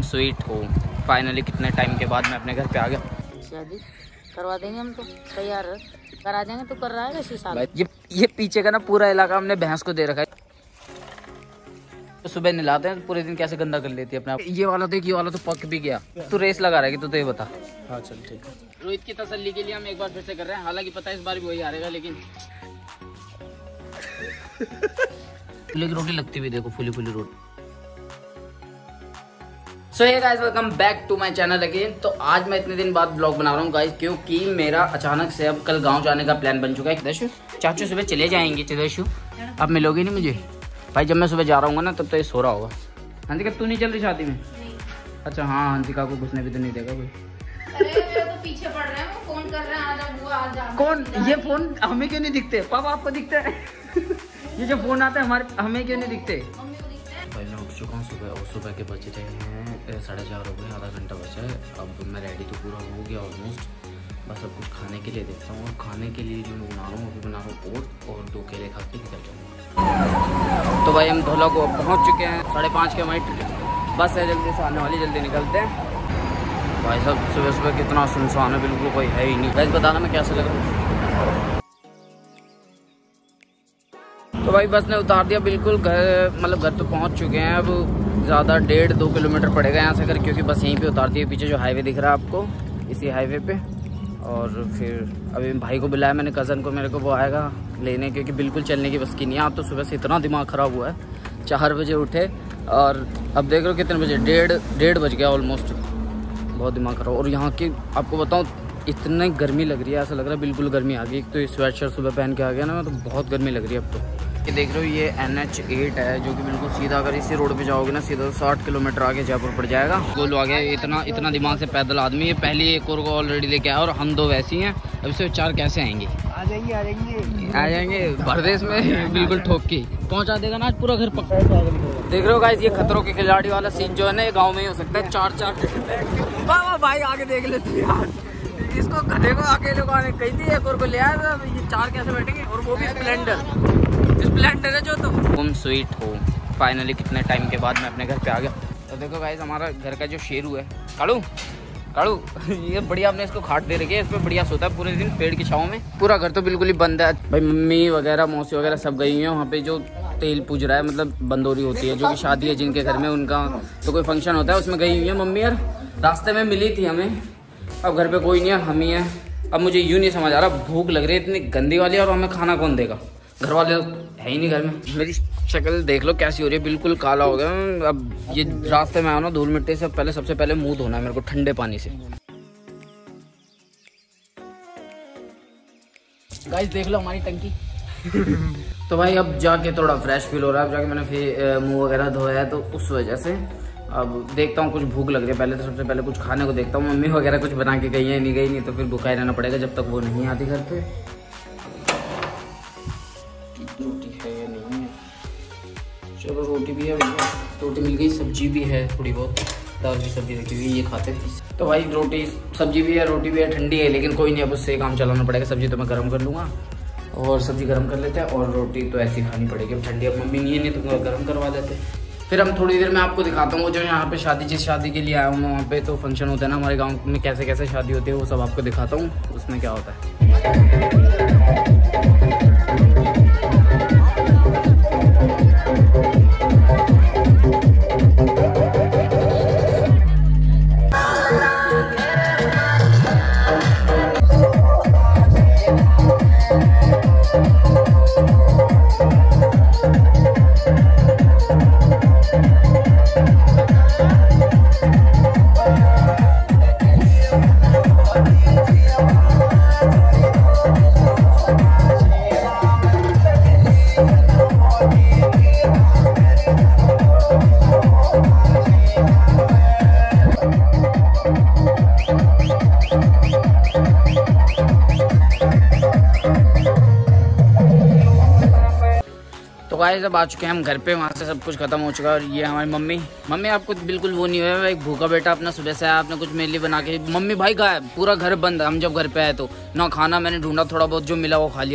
Sweet home. Finally कितने time के बाद मैं अपने घर पे आ गया। शादी करवा देंगे हम तो, तैयार करा देंगे। तो कर रहा है इसी साल। ये पीछे का ना पूरा इलाका हमने भैंस को दे रखा है। तो सुबह नहलाते हैं, पूरे दिन कैसे गंदा कर लेती है अपना। ये वाला देख, ये वाला तो पक भी गया। तू रेस लगा रहा है कि तू ये बता। हाँ चल ठीक है। रोहित की तसल्ली के लिए हम एक बार फिर से कर रहे हैं, हालांकि पता है इस बार भी वही हारेगा, लेकिन फुली रोटी लगती हुई देखो, फुली फुली रोटी। So hey guys, welcome back to my channel again. तो आज मैं इतने दिन बाद ब्लॉग बना रहा हूँ गाइस, क्योंकि मेरा अचानक से अब कल गांव जाने का प्लान बन चुका है। दशु चाचू सुबह चले जाएंगे। दशु अब मिलोगे नहीं मुझे भाई, जब मैं सुबह जा रहा हूँ ना तब तो ये सो रहा होगा। हंसिका तू नहीं चल रही शादी में? नहीं। अच्छा हाँ, हंसिका को घुसने भी तो नहीं देगा कोई। अरे तो पीछे पड़ रहे हैं, वो फोन कर रहे हैं, आजा बुआ आजा। कौन? ये फोन हमें क्यों नहीं दिखते? पापा आपको दिखता है? ये जो फोन आता है हमारे, हमें क्यों नहीं दिखते? भाई मैं उठ चुका हूँ सुबह, और सुबह के बज रहे हैं 4:30 हो गए, आधा घंटा बचा है। अब मैं रेडी तो पूरा हो गया ऑलमोस्ट, बस अब कुछ खाने के लिए देखता हूँ। और खाने के लिए जो मैं बना रहा हूँ अभी बना रहा हूँ ओट, और 2 केले खा के निकल जाऊँगा। तो भाई हम धौला को पहुँच चुके हैं, 5:30 के हमारी बस है जल्दी से आने वाली, जल्दी निकलते हैं। भाई साहब सुबह सुबह कितना सुनसान है, बिल्कुल कोई है ही नहीं। वैसे बताना मैं कैसे लग रहा हूँ। तो भाई बस ने उतार दिया बिल्कुल घर, मतलब घर तो पहुंच चुके हैं। अब ज़्यादा 1.5-2 किलोमीटर पड़ेगा यहाँ से घर, क्योंकि बस यहीं पे उतार दी है। पीछे जो हाईवे दिख रहा है आपको, इसी हाईवे पे। और फिर अभी भाई को बुलाया मैंने, कज़न को, मेरे को वो आएगा लेने, क्योंकि बिल्कुल चलने की बस की नहीं है। आप तो सुबह से इतना दिमाग ख़राब हुआ है, 4 बजे उठे और अब देख रहे हो कितने बजे, 1:30 बज गया ऑलमोस्ट। बहुत दिमाग ख़राब। और यहाँ की आपको बताऊँ इतनी गर्मी लग रही है, ऐसा लग रहा है बिल्कुल गर्मी आ गई। एक तो ये स्वेट शर्ट सुबह पहन के आ गया ना, तो बहुत गर्मी लग रही है अब तो। ये देख रहे हो ये NH8 है, जो कि बिल्कुल सीधा, अगर इसी रोड पे जाओगे ना सीधा 60 किलोमीटर आगे जयपुर पड़ जाएगा। गोलू आ गया, इतना दिमाग से पैदल आदमी। ये पहले एक और को ऑलरेडी लेके आया, और हम 2 वैसी हैं। अब से 4 कैसे आएंगे? आ जाएंगे परदेश में बिल्कुल ठोक के पहुँचा देगा ना आज पूरा घर पक्का। देख रहे हो गाइस, ये खतरों के खिलाड़ी वाला सीन जो है ना, ये गाँव में ही हो सकता है। 4 वाह भाई आगे देख लेते यार, इसको गधे को अकेले को आने कही थी, एक और को ले आया। ये 4 कैसे बैठेंगे? और वो भी स्प्लेंडर है जो। तो होम स्वीट होम। फाइनली कितने टाइम के बाद मैं अपने घर पे आ गया। तो देखो गाइस, हमारा घर का जो शेरू है, कालू ये बढ़िया, हमने इसको खाट दे रखी है, इस पर बढ़िया सोता है पूरे दिन पेड़ की छाँव में। पूरा घर तो बिल्कुल ही बंद है भाई। मम्मी वगैरह, मौसी वगैरह सब गई हुई हैं वहाँ पे, जो तेल पूज रहा है, मतलब बंदोरी होती है, जो कि शादी है जिनके घर में, उनका तो कोई फंक्शन होता है, उसमें गई हुई है मम्मी। यार रास्ते में मिली थी हमें, अब घर पे कोई नहीं है, हम ही हैं। अब मुझे यूँ नहीं समझ आ रहा, भूख लग रही है इतनी गंदी वाली, और हमें खाना कौन देगा? घर वाले है ही नहीं घर में। मेरी शक्ल देख लो कैसी हो रही है, बिल्कुल काला हो गया। अब ये रास्ते में आया ना धूल मिट्टी से, पहले सबसे पहले मुंह धोना है मेरे को ठंडे पानी से। गाइस देख लो हमारी टंकी। तो भाई अब जाके थोड़ा फ्रेश फील हो रहा है, अब जाके मैंने फिर मुँह वगैरह धोया है, तो उस वजह से अब देखता हूँ, कुछ भूख लग रही है। पहले तो सबसे पहले कुछ खाने को देखता हूँ, मम्मी वगैरह कुछ बना के गई है, नहीं गई, नहीं तो फिर भूखा ही रहना पड़ेगा जब तक वो नहीं आती घर पे। रोटी है या नहीं है? चलो रोटी भी है, रोटी मिल गई, सब्जी भी है थोड़ी बहुत, दाल की सब्जी रखी हुई है, ये खाते थे। तो भाई रोटी सब्जी भी है, रोटी भी है, ठंडी है, लेकिन कोई नहीं, अब उससे काम चलाना पड़ेगा। सब्जी तो मैं गर्म कर लूँगा, और सब्जी गर्म कर लेते हैं, और रोटी तो ऐसी खानी पड़ेगी अब ठंडी। अब मम्मी नहीं है, नहीं तो गर्म करवा देते। फिर हम थोड़ी देर में आपको दिखाता हूँ, जो यहाँ पे शादी, जिस शादी के लिए आया हूँ मैं, वहाँ पे तो फंक्शन होता है ना हमारे गांव में, कैसे कैसे शादी होती है वो सब आपको दिखाता हूँ, उसमें क्या होता है। गाइस अब आ चुके हैं हम घर पे, वहाँ से सब कुछ खत्म हो चुका है। और ये हमारी मम्मी आपको बिल्कुल वो नहीं हुआ, एक भूखा बेटा अपना सुबह से आया, आपने कुछ मेरे लिए बना के। मम्मी भाई गायब, पूरा घर बंद है। हम जब घर पे आए तो ना खाना, मैंने ढूंढा, थोड़ा बहुत जो मिला वो खा लिया।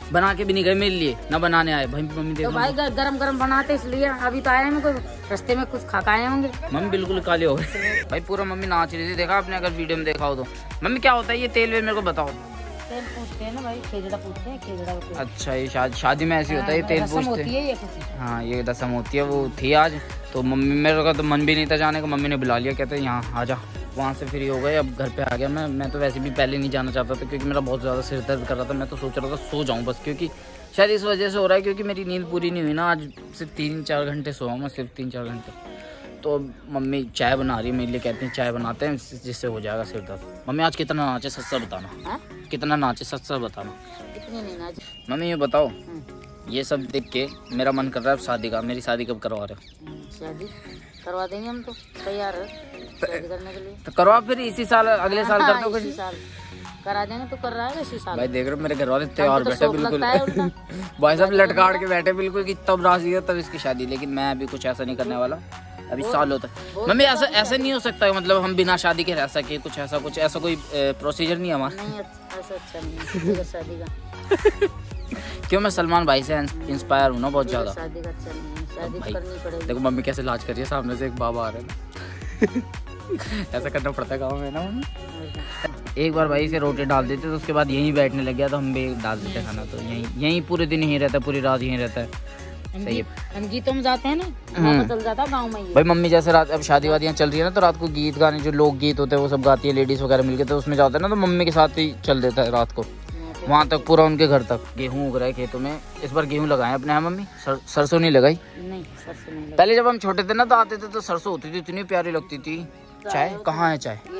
बना के भी नहीं गए मेरे लिए, ना बनाने आए। भाई मम्मी तो देखो भाई गरम गरम बनाते इसलिए अभी तो आए हैं, कोई रास्ते में कुछ खा आए होंगे। मम्मी बिल्कुल काले हो गए भाई, पूरा मम्मी नाच रही थी, देखा आपने अगर वीडियो में देखा हो तो। मम्मी क्या होता है ये तेल वेल मेरे को बताओ। तेल पूछते हैं ना भाई, खेजड़ा पूछते हैं, खेजड़ा। अच्छा ये शादी में ऐसी होता है, ये तेल पूछते हैं। ये कुछ हाँ ये रस्म होती है, वो थी आज। तो मम्मी मेरे का तो मन भी नहीं था जाने का, मम्मी ने बुला लिया, कहते हैं यहाँ आ जा। वहाँ से फ्री हो गए, अब घर पे आ गया मैं तो वैसे भी पहले नहीं जाना चाहता था क्योंकि मेरा बहुत ज़्यादा सिर दर्द कर रहा था। मैं तो सोच रहा था सो जाऊँ बस, क्योंकि शायद इस वजह से हो रहा है क्योंकि मेरी नींद पूरी नहीं हुई ना। आज सिर्फ 3-4 घंटे सोया हूँ मैं, सिर्फ 3-4 घंटे। तो मम्मी चाय बना रही है मेरे लिए, कहती हैं चाय बनाते हैं जिससे हो जाएगा सिर दर्द। मम्मी आज कितना नाचे सच सच बताना, कितना नाचे सच सच बताना। इतनी नहीं नाच। मम्मी ये बताओ, ये सब देख के मेरा मन कर रहा है शादी का। मेरी शादी कब करवा रहे हो? शादी करवा देंगे हम तो, तैयार है शादी करने के लिए। तो करवा फिर इसी साल, अगले साल कर दो। इसी साल करा देंगे तो कर रहा है इसी साल। भाई देख रहे हो मेरे घर वाले तैयार तो बैठे बिल्कुल भाई साहब लटकाड़ के बैठे बिल्कुल कि तब राजी है तब इसकी शादी। लेकिन मैं अभी कुछ ऐसा नहीं करने वाला, अभी साल होता है। मम्मी ऐसा नहीं हो सकता, मतलब हम बिना शादी के रह सके, कुछ ऐसा कोई प्रोसीजर नहीं है हमारा। नहीं ऐसा अच्छा नहीं है शादी का। क्यों मैं सलमान भाई से इंस्पायर हूँ ना बहुत ज्यादा। शादी का अच्छा नहीं है, शादी करनी पड़ेगी। देखो मम्मी कैसे लाज कर रही है, सामने से एक बाबा आ रहे हैं ऐसा करना पड़ता है गाँव में ना मम्मी। एक बार भाई से रोटी डाल देते तो उसके बाद यहीं बैठने लग गया, तो हम भी डाल देते खाना। तो यहीं पूरे दिन यहीं रहता है, पूरी रात यहीं रहता है। सही है। हम गीतों में जाते हैं ना, वहाँ चल जाता है गाँव में ही। भाई मम्मी जैसे रात अब शादी वादियाँ चल रही है ना, तो रात को गीत गाने जो लोक गीत होते हैं वो सब गाती है लेडीज वगैरह मिलके, तो उसमें जाते हैं ना तो मम्मी के साथ ही चल देता है रात को वहाँ तक, पूरा उनके घर तक। गेहूँ उग रहा है खेतों में, इस बार गेहूँ लगाए अपने। यहाँ मम्मी सरसों नहीं लगाई? नहीं सरसों नहीं। पहले जब हम छोटे थे ना तो आते थे तो सरसों होती थी, इतनी प्यारी लगती थी। चाय कहाँ है? चाय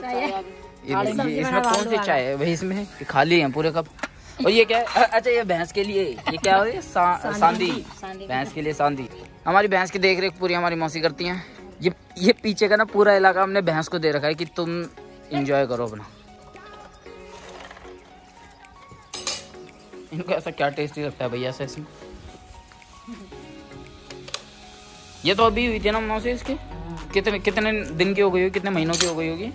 इसमें कौन सी चाय है भाई? इसमें खाली है पूरे कप। और ये क्या है? अच्छा ये भैंस के लिए, ये क्या है? सांदी, भैंस के लिए सांदी। हमारी भैंस की देख रेख पूरी हमारी मौसी करती हैं। ये पीछे का ना पूरा इलाका हमने भैंस को दे रखा है कि तुम एंजॉय करो अपना। इनको ऐसा क्या टेस्टी लगता है भैया ऐसा इसमें। ये तो अभी हुई थी ना मौसी इसके? कितने दिन की हो गई होगी, कितने महीनों की हो गई होगी?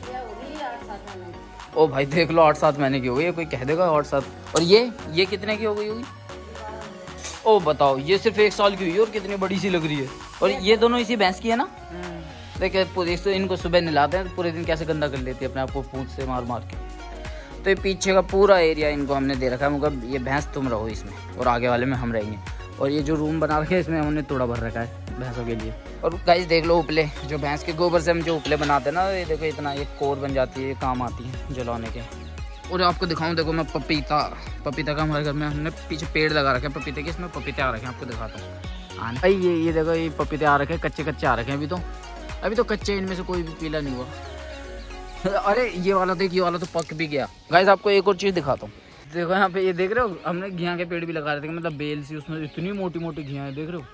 ओ भाई देख लो 8-7 महीने की हो गई है, कोई कह देगा 8-7। और ये कितने की हो गई होगी? ओ बताओ, ये सिर्फ 1 साल की हुई है और कितनी बड़ी सी लग रही है। और ये दोनों इसी भैंस की है ना? देखिए इनको सुबह नहलाते हैं तो पूरे दिन कैसे गंदा कर लेती है अपने आप को पूंछ से मार मार के। तो ये पीछे का पूरा एरिया इनको हमने दे रखा है, मतलब ये भैंस तुम रहो इसमें और आगे वाले में हम रहेंगे। और ये जो रूम बना रखे हैं इसमें हमने थोड़ा भर रखा है भैंसों के लिए। और गाइस देख लो उपले, जो भैंस के गोबर से हम जो उपले बनाते हैं ना, ये देखो इतना एक कोर बन जाती है, ये काम आती है जलाने के। और आपको दिखाऊं, देखो मैं पपीता का हमारे घर में हमने पीछे पेड़ लगा रखे हैं पपीते के, इसमें पपीते आ रखे हैं, आपको दिखाता हूँ। भाई ये देखो ये पपीते आ रखे हैं, कच्चे आ रखे हैं अभी तो कच्चे, इनमें से कोई भी पीला नहीं हुआ। अरे ये वाला देख, ये वाला तो पक भी गया। गाइस आपको एक और चीज़ दिखाता हूँ, देखो यहाँ पे ये देख रहे हो, हमने घिया के पेड़ भी लगा रहे थे, मतलब बेल सी, उसमें इतनी मोटी मोटी घिया है, देख रहे हो।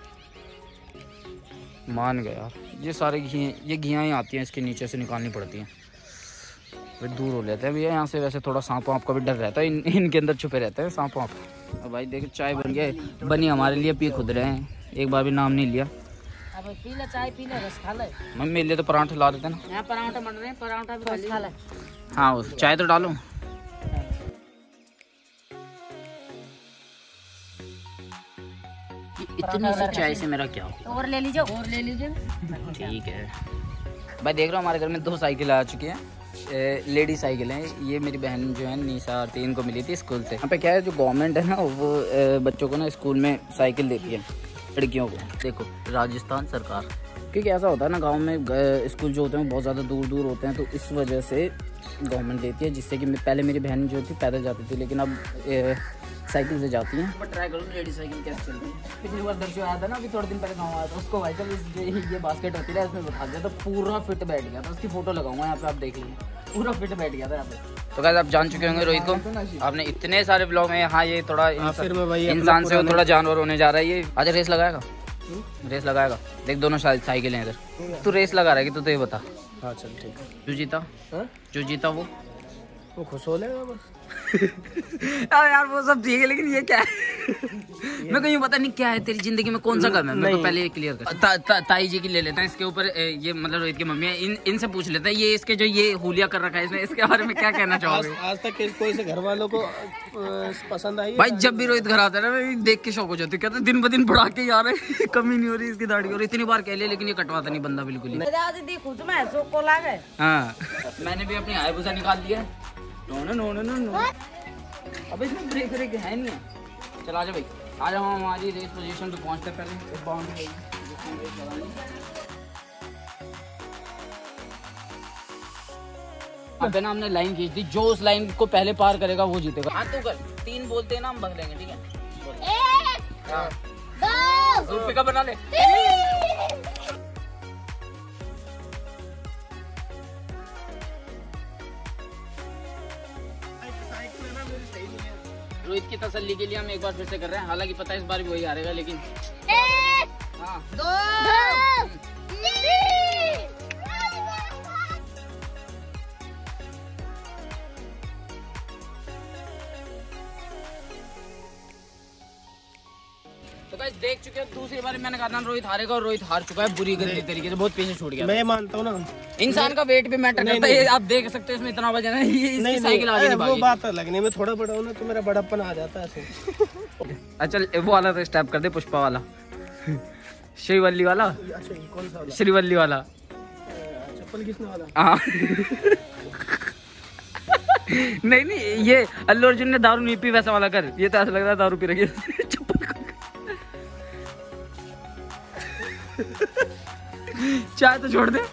मान गया यार, ये सारे ये घिया ही आती हैं, इसके नीचे से निकालनी पड़ती हैं, फिर दूर हो लेते हैं भैया यहाँ से। वैसे थोड़ा सांप वाप का भी डर रहता है, इनके अंदर छुपे रहते हैं सांप वाप। अब भाई देखो चाय बनी हमारे लिए, पी खुद रहे हैं, एक बार भी नाम नहीं लिया। अब पी ले चाय, पी ले, रस खा ले। मम्मी मेरे लिए तो पराठे ला देते ना। यहाँ पराठा बन रहे हैं, पराठा भी खा ले। हाँ चाय तो डालो। इतनी सी चाय से मेरा क्या हो? और ले लीजिए, और ले लीजिए। ठीक है भाई, देख रहा हूँ हमारे घर में 2 साइकिल आ चुकी हैं, लेडी साइकिल हैं। ये मेरी बहन जो है निशा आरती, इनको मिली थी स्कूल से। यहाँ पे क्या है, जो गवर्नमेंट है ना वो बच्चों को ना स्कूल में साइकिल देती है लड़कियों को। देखो राजस्थान सरकार, क्योंकि ऐसा होता है ना गांव में स्कूल जो होते हैं बहुत ज़्यादा दूर दूर होते हैं, तो इस वजह से गवर्नमेंट देती है, जिससे कि पहले मेरी बहन जो थी पैदल जाती थी, लेकिन अब साइकिल से जाती हैं। मैं ट्राई करूँ लेडी साइकिल कैसे चलती है। पिछली बार दर्शक आया था ना, अभी थोड़े दिन पहले गाँव आया था, उसको भाई साहब ये बास्केट होती है इसमें बैठा दिया, तो पूरा फिट बैठ गया था। उसकी फोटो लगाऊंगा यहाँ पे, आप देख लीजिए, पूरा फिट बैठ गया था यहाँ पे। तो गाइस आप जान चुके होंगे रोहित को, आपने इतने सारे ब्लॉग में। हाँ ये थोड़ा इंसान से थोड़ा जानवर होने जा रहा है ये। आज रेस लगाएगा, रेस लगाएगा। देख दोनों साइकिल हैं इधर, तू रेस लगा रहा है कि तू तो ये बता। हाँ चल ठीक है। जो जीता वो खुश हो लेगा बस। यार वो सब ठीक है, लेकिन ये क्या है? मैं कहीं पता नहीं क्या है तेरी जिंदगी में, कौन सा गम है? मेरे को पहले ये क्लियर कर। ताई जी की ले लेते हैं इसके ऊपर। ये मतलब रोहित की मम्मी है, इनसे पूछ लेते हैं ये इसके जो ये हुलिया कर रखा है इसने, इसके बारे में क्या कहना चाहोगे? आज तक कोई से घर वालों को पसंद आई? भाई जब भी रोहित घर आता है ना, मैं देख के शौक हो जाती हूँ, कहते दिन ब दिन बढ़ा के जा रहे, कमी नहीं हो रही इसकी दाढ़ी। और इतनी बार कह लिया लेकिन ये कटवाता नहीं बंदा बिल्कुल ही। हाँ मैंने भी अपनी हाईबुसा निकाल लिया। अब इसमें ब्रेक ब्रेक है नहीं है। चल आजा भाई, आज हम हमारी रेस पोजीशन पे पहुंचते पहले बाउंड्री। अबे ना हमने लाइन खींच दी, जो उस लाइन को पहले पार करेगा वो जीतेगा। हाँ तो कर 3 बोलते हैं ना, हम भग लेंगे, ठीक है? 1 2 पिकअप बना ले। रोहित की तसल्ली के लिए हम एक बार फिर से कर रहे हैं, हालांकि पता है इस बार भी वही हारेगा, लेकिन 1 2 3 तो गाइस देख चुके हो, दूसरी बार मैंने कहा था रोहित हारेगा और रोहित हार चुका है बुरी गंदी तरीके से, बहुत पीछे छूट गया। मैं मानता हूँ ना, इंसान का वेट भी मैटर करता है। आप देख सकते हैं इसमें इतना वजन है, ये इसकी साइकिल आगे नहीं भागी। वो बात अलग नहीं, मैं थोड़ा बड़ा हूँ ना तो मेरा बड़प्पन आ जाता है ऐसे। अच्छा वो वाला तो स्टेप कर दे, पुष्पा वाला, श्रीवल्ली वाला। अच्छा कौन सा वाला? श्रीवल्ली वाला। चप्पल किसने वाला? हाँ नहीं ये अल्लू अर्जुन ने दारू नहीं पी वैसा वाला कर, ये तो ऐसा लग रहा है दारू पी रखी है। चाय तो छोड़ दे।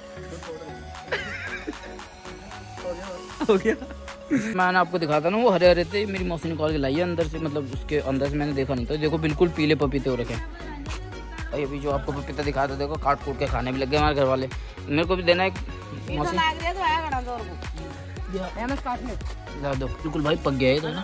हो गया। मैंने आपको दिखाता ना वो हरे हरे थे, मेरी मौसी निकाल के लाई है अंदर से, मतलब उसके अंदर से मैंने देखा नहीं था। देखो बिल्कुल पीले पपीते हो रखे हैं। और अभी जो आपको पपीता दिखाया था देखो, काट कूट के खाने भी लग गए हमारे घर वाले। मेरे को भी देना एक मौसी, दो बिल्कुल भाई पक गया है तो ना।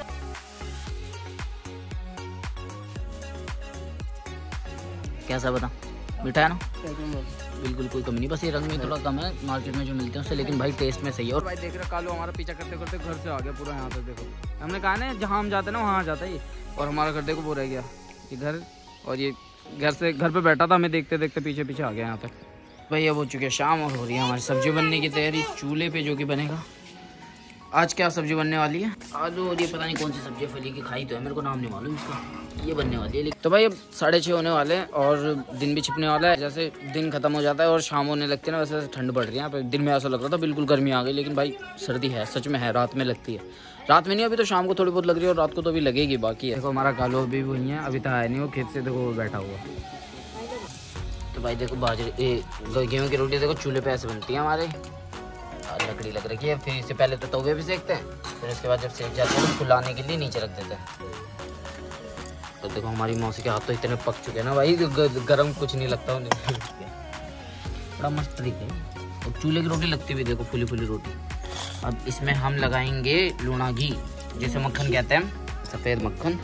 कैसा बता, मीठा है ना? बिल्कुल कोई कमी नहीं, बस ये रंग में थोड़ा कम है मार्केट में जो मिलते हैं उससे, लेकिन भाई टेस्ट में सही है। और भाई देख रहे कालू हमारा पीछा करते करते घर से आ गया पूरा यहाँ तक। देखो हमने कहा ना जहाँ हम जाते हैं ना वहाँ जाता है ये, और हमारा घर देखो वो रह गया ये घर, और ये घर से घर पे बैठा था, हमें देखते देखते पीछे पीछे आ गया यहाँ तक। भाई अब हो चुकी है शाम और हो रही है हमारी सब्जी बनने की तैयारी चूल्हे पे, जो कि बनेगा आज। क्या सब्जी बनने वाली है? आलू, और ये पता नहीं कौन सी सब्जी है, फली की खाई तो है, मेरे को नाम नहीं मालूम इसका, ये बनने वाली है। तो भाई अब 6:30 होने वाले हैं और दिन भी छिपने वाला है। जैसे दिन खत्म हो जाता है और शाम होने लगती है ना, वैसे ठंड बढ़ रही है यहाँ पे। दिन में ऐसा लग रहा था बिल्कुल गर्मी आ गई, लेकिन भाई सर्दी है, सच में है, रात में लगती है। रात में नहीं, अभी तो शाम को थोड़ी बहुत लग रही है और रात को तो अभी लगेगी। बाकी है देखो हमारा कालो अभी वही है, अभी तो आया नहीं, वो खेत से देखो बैठा हुआ। तो भाई देखो बाजरे गेहूँ की रोटी देखो चूल्हे पे ऐसे बनती है हमारे, लकड़ी लग रखी है। फिर इससे पहले तो तवे भी सेकते हैं, फिर उसके बाद जब सेक जाते हैं तो फुलाने के लिए नीचे रख देते हैं। तो देखो हमारी मौसी के हाथ तो इतने पक चुके हैं ना भाई, गरम कुछ नहीं लगता उन्हें। बड़ा मस्त तरीके है, और चूल्हे की रोटी लगती भी देखो फुली फुली रोटी। अब इसमें हम लगाएंगे लूणा घी, जैसे मक्खन कहते हैं, सफ़ेद मक्खन।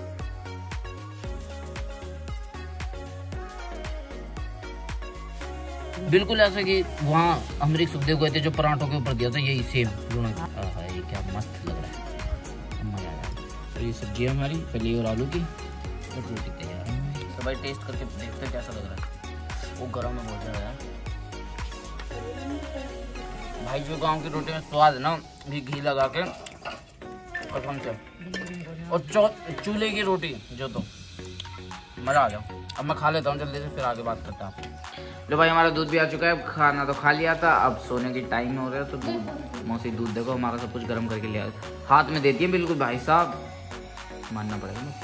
बिल्कुल ऐसा कि वहाँ अमरीक सुखदेव गए थे जो पराठों के ऊपर दिया था, यही सेम लूणा। ये क्या मस्त लग रहा है, मजा आ रहा है। तो ये सब्जी है हमारी फली और आलू की, और रोटी तैयार है। तो भाई टेस्ट करके देखते हैं कैसा लग रहा है। वो गरम में बहुत ज़्यादा है भाई, जो गांव की रोटी में स्वाद है ना, घी लगा के कसम से, और चूल्हे की रोटी जो, तो मज़ा आ गया। अब मैं खा लेता हूँ जल्दी से, फिर आगे बात करता हूँ। लो भाई हमारा दूध भी आ चुका है, खाना तो खा लिया था, अब सोने की टाइम हो रहा है। तो दूध, मौसी दूध देखो हमारा सब कुछ गर्म करके लिया, हाथ में देती है बिल्कुल भाई साहब, मानना पड़ेगा ना।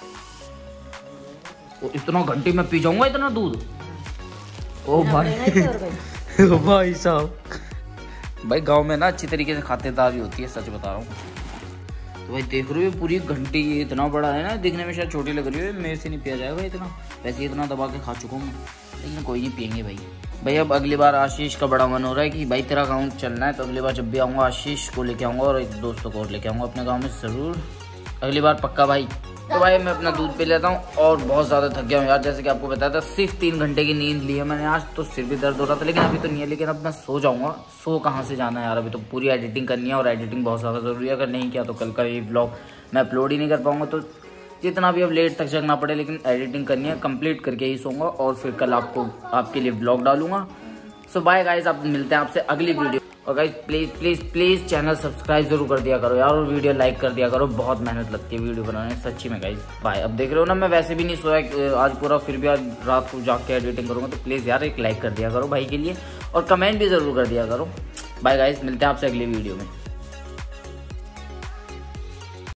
वो इतना घंटे में पी जाऊंगा इतना दूध, ओ भाई भाई साहब। भाई गांव में ना अच्छी तरीके से खातेदारी होती है, सच बता रहा हूँ। तो भाई देख रहे हो पूरी घंटी, ये इतना बड़ा है ना, दिखने में शायद छोटी लग रही है, मेरे से नहीं पिया जाएगा इतना, वैसे इतना दबा के खा चुका हूँ, लेकिन कोई नहीं पियेंगे भाई। भाई अब अगली बार आशीष का बड़ा मन हो रहा है कि भाई तेरा गाँव चलना है, तो अगली बार जब भी आऊँगा आशीष को लेके आऊँगा और एक दोस्तों को और लेके आऊँगा अपने गाँव में ज़रूर, अगली बार पक्का भाई। तो भाई मैं अपना दूध पी लेता हूँ और बहुत ज़्यादा थक गया हूँ यार। जैसे कि आपको बताया था सिर्फ 3 घंटे की नींद ली है मैंने आज, तो सिर भी दर्द हो रहा था, लेकिन अभी तो नहीं है। लेकिन अब मैं सो जाऊँगा। सो कहाँ से जाना है यार, अभी तो पूरी एडिटिंग करनी है और एडिटिंग बहुत ज़्यादा ज़रूरी है। अगर नहीं किया तो कल का ये ब्लॉग मैं अपलोड ही नहीं कर पाऊँगा। तो जितना भी अब लेट तक जगना पड़े, लेकिन एडिटिंग करनी है, कंप्लीट करके ही सोऊंगा और फिर कल आपके लिए ब्लॉग डालूंगा। सो बाय गाइस, आप मिलते हैं आपसे अगली वीडियो। और guys please please please channel subscribe जरूर कर दिया करो यार, और वीडियो लाइक कर दिया करो। बहुत मेहनत लगती है वीडियो बनाने में सच्ची में गाइस। बाय। अब देख रहे हो ना, मैं वैसे भी नहीं सोया आज पूरा, फिर भी आज रात को जाग के एडिटिंग करूँगा। तो प्लीज़ यार एक लाइक कर दिया करो भाई के लिए, और कमेंट भी ज़रूर कर दिया करो। बाय गाइस, मिलते हैं आपसे अगली वीडियो में।